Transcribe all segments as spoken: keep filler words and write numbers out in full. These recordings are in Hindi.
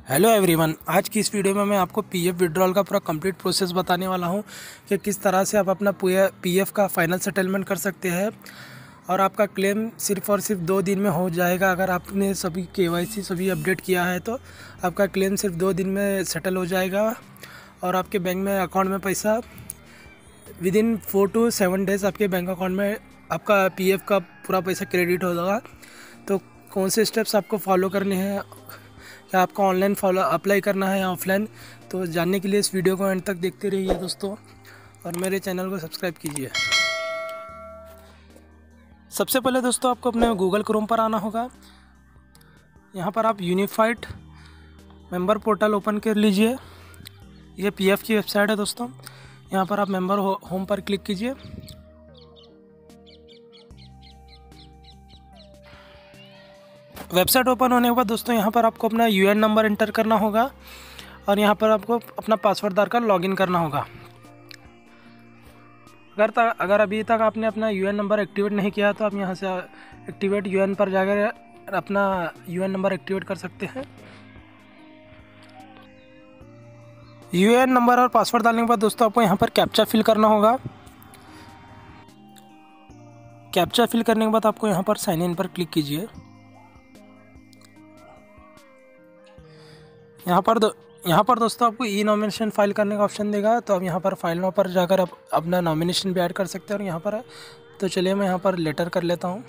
हेलो एवरीवन, आज की इस वीडियो में मैं आपको पीएफ विड्रॉल का पूरा कंप्लीट प्रोसेस बताने वाला हूं कि किस तरह से आप अपना पीएफ का फाइनल सेटलमेंट कर सकते हैं और आपका क्लेम सिर्फ और सिर्फ दो दिन में हो जाएगा। अगर आपने सभी केवाईसी सभी अपडेट किया है तो आपका क्लेम सिर्फ दो दिन में सेटल हो जाएगा और आपके बैंक में अकाउंट में पैसा within four to seven days आपके बैंक अकाउंट में आपका पीएफ का पूरा पैसा क्रेडिट हो जाएगा। तो कौन से स्टेप्स आपको फॉलो करने हैं, क्या आपको ऑनलाइन फॉलो अप्लाई करना है या ऑफलाइन, तो जानने के लिए इस वीडियो को एंड तक देखते रहिए दोस्तों, और मेरे चैनल को सब्सक्राइब कीजिए। सबसे पहले दोस्तों आपको अपने गूगल क्रोम पर आना होगा। यहाँ पर आप यूनिफाइड मेंबर पोर्टल ओपन कर लीजिए। ये पीएफ की वेबसाइट है दोस्तों। यहाँ पर आप मेंबर हो, होम पर क्लिक कीजिए। वेबसाइट ओपन होने के बाद दोस्तों यहाँ पर आपको अपना यूएन नंबर एंटर करना होगा और यहाँ पर आपको अपना पासवर्ड डालकर लॉगिन करना होगा। अगर तक अगर अभी तक आपने अपना यूएन नंबर एक्टिवेट नहीं किया तो आप यहाँ से एक्टिवेट यूएन पर जाकर अपना यूएन नंबर एक्टिवेट कर सकते हैं। यूएन नंबर और पासवर्ड डालने के बाद दोस्तों आपको यहाँ पर कैप्चा फिल करना होगा। कैप्चा फिल करने के बाद आपको यहाँ पर साइन इन पर क्लिक कीजिए। यहाँ पर दो यहाँ पर दोस्तों आपको ई नॉमिनेशन फाइल करने का ऑप्शन देगा, तो आप यहाँ पर फाइल नाउ पर जाकर आप अपना नॉमिनेशन भी ऐड कर सकते हैं। और यहाँ पर तो चलिए मैं यहाँ पर लेटर कर लेता हूँ।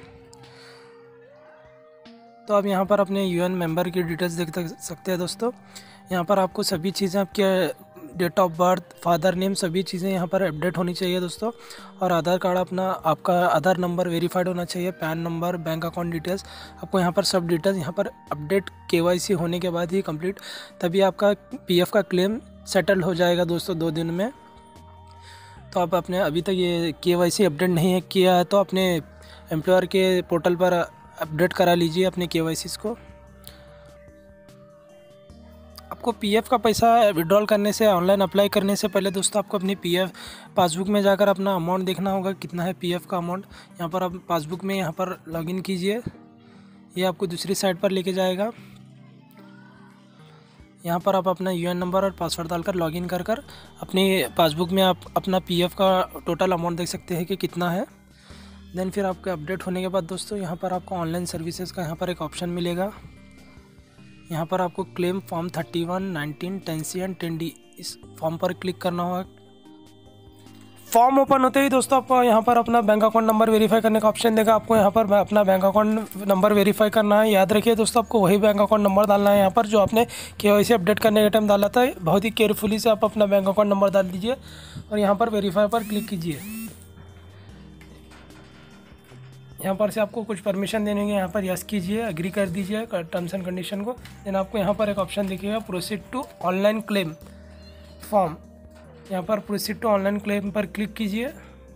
तो आप यहाँ पर अपने यूएन मेंबर की डिटेल्स देख सकते हैं दोस्तों। यहाँ पर आपको सभी चीज़ें, आपके date of birth, father name, सभी चीज़ें यहाँ पर अपडेट होनी चाहिए दोस्तों। और आधार कार्ड अपना आपका आधार नंबर वेरीफाइड होना चाहिए, PAN number, bank account details, आपको यहाँ पर सब डिटेल्स यहाँ पर अपडेट केवाईसी होने के बाद ही कंप्लीट, तभी आपका पीएफ का क्लेम सेटल हो जाएगा दोस्तों दो दिन में। तो आप अपने अभी तक ये केवाईसी अपडेट नहीं किया है तो अपने एम्प्लॉयर के पोर्टल पर अपडेट करा लीजिए अपने केवाईसी को। आपको पीएफ का पैसा विड्रॉल करने से, ऑनलाइन अप्लाई करने से पहले दोस्तों आपको अपनी पीएफ पासबुक में जाकर अपना अमाउंट देखना होगा कितना है पीएफ का अमाउंट। यहाँ पर आप पासबुक में यहाँ पर लॉगिन कीजिए। ये आपको दूसरी साइट पर लेके जाएगा। यहाँ पर आप अपना यूएन नंबर और पासवर्ड डालकर लॉगिन कर कर अपनी पासबुक में आप अपना पीएफ का टोटल अमाउंट देख सकते हैं कि कितना है। देन फिर आपके अपडेट होने के बाद दोस्तों यहाँ पर आपको ऑनलाइन सर्विसेज का यहाँ पर एक ऑप्शन मिलेगा। यहाँ पर आपको claim form thirty one, nineteen, ten C and ten D, इस फॉर्म पर क्लिक करना होगा। फॉर्म ओपन होते ही दोस्तों आपको यहाँ पर अपना बैंक अकाउंट नंबर वेरीफाई करने का ऑप्शन देगा। आपको यहाँ पर अपना बैंक अकाउंट नंबर वेरीफाई करना है। याद रखिए दोस्तों, आपको वही बैंक अकाउंट नंबर डालना है यहाँ पर जो आपने केवाईसी अपडेट करने के टाइम डाला था। बहुत ही केयरफुली से आप अपना बैंक अकाउंट नंबर डाल दीजिए और यहाँ पर वेरीफाई पर क्लिक कीजिए। यहाँ पर से आपको कुछ परमिशन देने के, यहाँ पर यस कीजिए, एग्री कर दीजिए टर्म्स एंड कंडीशन को। देन आपको यहाँ पर एक ऑप्शन दिखेगा proceed to online claim form. यहाँ पर प्रोसीड टू ऑनलाइन क्लेम पर क्लिक कीजिए।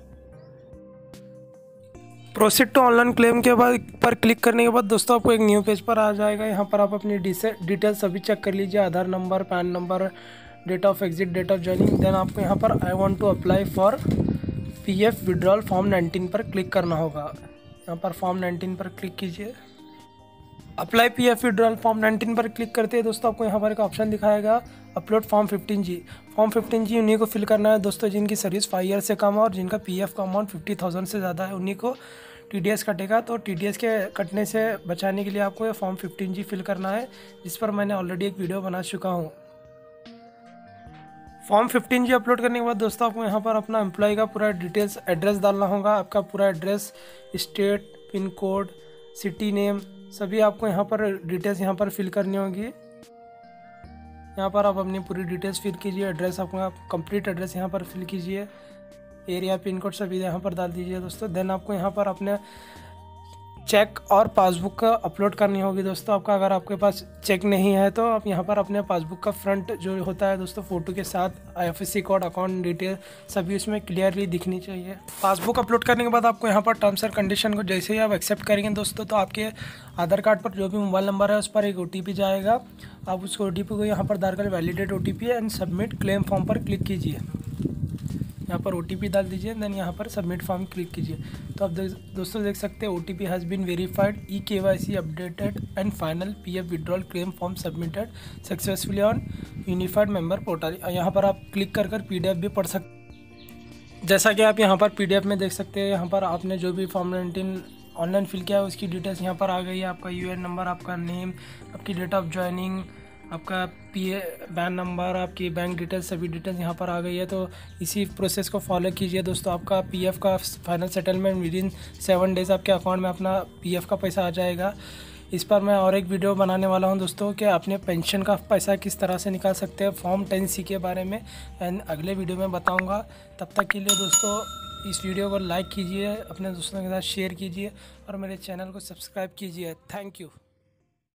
प्रोसीड टू ऑनलाइन क्लेम के बाद पर क्लिक करने के बाद दोस्तों आपको एक न्यू पेज पर आ जाएगा। यहाँ पर आप अपनी डिटेल्स सभी चेक कर लीजिए, Aadhaar number, PAN number, date of exit, date of joining. Then आपको यहाँ पर I want to apply for PF withdrawal form nineteen पर क्लिक करना होगा। यहाँ पर फॉर्म नाइनटीन पर क्लिक कीजिए। Apply PF withdrawal form nineteen पर क्लिक करते हैं दोस्तों आपको यहाँ पर एक ऑप्शन दिखाएगा upload form fifteen G. Form fifteen G उन्हीं को फिल करना है दोस्तों जिनकी सर्विस फाइव ईयर से कम है और जिनका पीएफ का अमाउंट फिफ्टी थाउजेंड से ज़्यादा है, उन्हीं को टीडीएस कटेगा। तो टीडीएस के कटने से बचाने के लिए आपको ये फॉर्म फिफ्टीन जी फिल करना है, जिस पर मैंने ऑलरेडी एक वीडियो बना चुका हूँ। फॉर्म फिफ्टीन जी अपलोड करने के बाद दोस्तों आपको यहाँ पर अपना एम्प्लॉय का पूरा डिटेल्स, एड्रेस डालना होगा। आपका पूरा address, state, pin code, city name, सभी आपको यहाँ पर डिटेल्स यहाँ पर फिल करनी होगी। यहाँ पर आप अपनी पूरी डिटेल्स फिल कीजिए। एड्रेस आपका कंप्लीट एड्रेस यहाँ पर फिल कीजिए। एरिया, पिन कोड सभी यहाँ पर डाल दीजिए दोस्तों। देन आपको यहाँ पर अपने चेक और पासबुक का अपलोड करनी होगी दोस्तों। आपका अगर आपके पास चेक नहीं है तो आप यहाँ पर अपने पासबुक का फ्रंट जो होता है दोस्तों फ़ोटो के साथ आईएफएससी कोड, अकाउंट डिटेल सभी उसमें क्लियरली दिखनी चाहिए। पासबुक अपलोड करने के बाद आपको यहाँ पर टर्म्स एंड कंडीशन को जैसे ही आप एक्सेप्ट करेंगे दोस्तों तो आपके आधार कार्ड पर जो भी मोबाइल नंबर है उस पर एक ओटीपी जाएगा। आप उस ओटीपी को यहाँ पर डालकर validate OTP and submit claim form पर क्लिक कीजिए। यहाँ पर ओ टी पी डाल दीजिए, देन यहाँ पर सबमिट फॉर्म क्लिक कीजिए। तो आप दोस्तों देख सकते हैं O T P has been verified, E K Y C updated and final P F withdrawal claim form submitted successfully on unified member portal. यहाँ पर आप क्लिक कर कर पी डी एफ भी पढ़ सकते। जैसा कि आप यहाँ पर पी डी एफ में देख सकते हैं, यहाँ पर आपने जो भी फॉर्म नाइनटीन ऑनलाइन फिल किया है उसकी डिटेल्स यहाँ पर आ गई है। आपका यू एन नंबर, आपका नेम, आपकी डेट ऑफ ज्वाइनिंग, आपका पी ए बैन नंबर, आपकी बैंक डिटेल्स, सभी डिटेल्स यहाँ पर आ गई है। तो इसी प्रोसेस को फॉलो कीजिए दोस्तों। आपका पी एफ का final settlement within seven days आपके अकाउंट में अपना पी एफ का पैसा आ जाएगा। इस पर मैं और एक वीडियो बनाने वाला हूं दोस्तों कि अपने पेंशन का पैसा किस तरह से निकाल सकते हैं, फॉर्म टेन सी के बारे में एंड अगले वीडियो में बताऊंगा। तब तक के लिए दोस्तों इस वीडियो को लाइक कीजिए, अपने दोस्तों के साथ शेयर कीजिए और मेरे चैनल को सब्सक्राइब कीजिए। Thank you.